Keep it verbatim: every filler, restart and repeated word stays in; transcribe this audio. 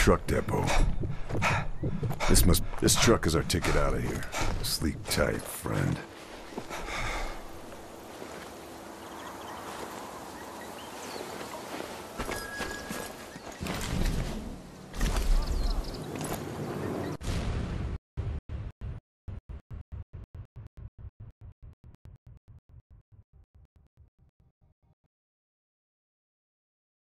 truck depot. This must... This truck is our ticket out of here. Sleep tight, friend.